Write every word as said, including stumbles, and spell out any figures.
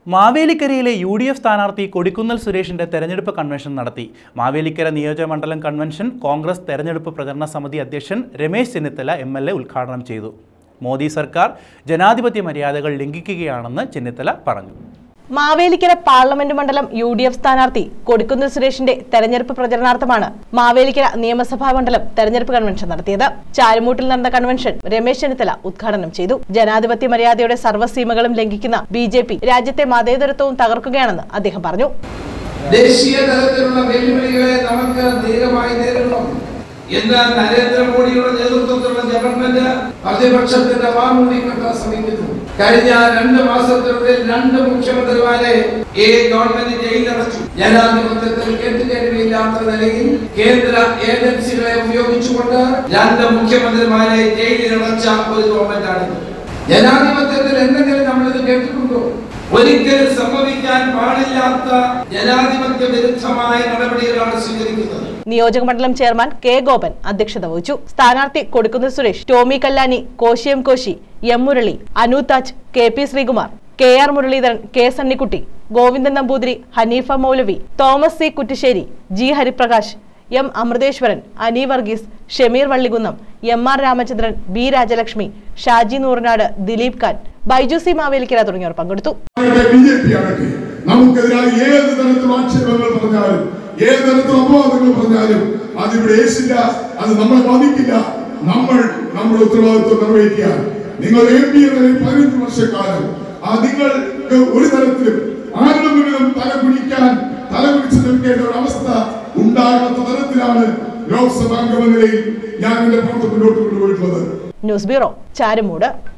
മാവേലിക്കരയിലെ U D F സ്ഥാനാർത്ഥി കൊടിക്കുന്നിൽ സുരേഷിന്റെ തെരഞ്ഞെടുപ്പ് കൺവെൻഷൻ നടത്തി. മാവേലിക്കര നിയോജകമണ്ഡലം കൺവെൻഷൻ കോൺഗ്രസ് തെരഞ്ഞെടുപ്പ് പ്രചരണ സമിതി അധ്യക്ഷൻ Ramesh Chennithala M L A ഉദ്ഘാടനം ചെയ്തു. മോദി സർക്കാർ ജനാധിപത്യ മര്യാദകൾ ലംഘിക്കുകയാണെന്ന് ചെന്നിത്തല പറഞ്ഞു. മാവേലിക്കര പാർലമെന്റ് മണ്ഡലം യു ഡി എഫ് സ്ഥാനാർത്ഥി കൊടിക്കുന്നിൽ സുരേഷിന്റെ തെരഞ്ഞെടുപ്പ് പ്രചരണാർത്ഥമാണ് മാവേലിക്കര നിയമസഭാ മണ്ഡലം തെരഞ്ഞെടുപ്പ് കൺവെൻഷൻ നടത്തിയത്. ചാരുമൂട്ടിൽ നടന്ന കൺവെൻഷൻ രമേശ് ചെന്നിത്തല ഉദ്ഘാടനം ചെയ്തു. ജനാധിപത്യ മര്യാദയുടെ സർവ്വസീമകളും ലംഘിക്കുന്ന ബി ജെ പി രാജ്യത്തെ മതേതരത്വവും തകർക്കുകയാണെന്ന് അദ്ദേഹം പറഞ്ഞു. ദേശീയ തലത്തിലുള്ള വെല്ലുവിളികളെ നമുക്ക് ധീരമായി നേരിടണം. എന്നാൽ നരേന്ദ്രമോദിയുടെ നേതൃത്വത്തിലുള്ള ഗവൺമെന്റ് പ്രതിപക്ഷത്തിന്റെ വാമൂടി കെട്ടാൻ ശ്രമിക്കുന്നു. കഴിഞ്ഞ രണ്ട് മാസത്തിനുള്ളിൽ രണ്ട് മുഖ്യമന്ത്രിമാരെ ഈ ഗവൺമെന്റ് ജയിലിലടച്ചു. ജനാധിപത്യത്തിൽ കേട്ടുകേൾവിയില്ലാത്ത നിലയിൽ കേന്ദ്ര ഏജൻസികളെ ഉപയോഗിച്ചുകൊണ്ട് രണ്ട് മുഖ്യമന്ത്രിമാരെ ജയിലിലടച്ച ഒരു ഗവൺമെന്റാണിത്. ജനാധിപത്യത്തിൽ എന്തെങ്കിലും നമ്മളിത് കേട്ടിട്ടുണ്ടോ? ഒരിക്കലും സംഭവിക്കാൻ പാടില്ലാത്ത ജനാധിപത്യ വിരുദ്ധമായ നടപടികളാണ് സ്വീകരിക്കുന്നത്. നിയോജകമണ്ഡലം ചെയർമാൻ കെ ഗോപൻ അധ്യക്ഷത വഹിച്ചു. സ്ഥാനാർത്ഥി കൊടിക്കുന്നിൽ സുരേഷ്, ടോമി കല്ലാനി, കോശിയം Koshy, M Murali, Anu Taj, K P Sreekumar, K R Muraleedharan, K Sunnykutty, Govindan Namboothiri, Haneefa Moulavi, Thomas C Kuttissery, G Hariprakash, M Amritheswaran, Ani Varghese, Shameer Vallikunnam, M R Ramachandran, B Rajalakshmi, Shaji Noornad, Dileep Khan, Baiju C Mavelikara തുടങ്ങിയവർ പങ്കെടുത്തു. നമുക്കെതിരായി ഏത് തരത്തിലുള്ള ആക്ഷേപങ്ങൾ പറഞ്ഞാലും ഏത് തരത്തിലുള്ള അപവാദങ്ങൾ പറഞ്ഞാലും അതിവിടെ ഏശില്ല, അത് നമ്മളെ ബാധിക്കില്ല. നമ്മൾ നമ്മുടെ ഉത്തരവാദിത്വം നിർവഹിക്കുക. നിങ്ങൾ എം പി എന്ന പതിനഞ്ച് വർഷക്കാലം ആ നിങ്ങൾക്ക് ഒരു തരത്തിലും ആരുടെ മുന്നിലും തല കുനിക്കാൻ തല കുനിച്ച് നിൽക്കേണ്ട ഒരു അവസ്ഥ ഉണ്ടാകാത്ത തരത്തിലാണ് ലോക്സഭാംഗമെന്ന നിലയിൽ ഞാൻ എന്റെ പ്രവർത്തനം മുന്നോട്ട് കൊണ്ടുപോയിട്ടുള്ളത്. News bureau, Charummood.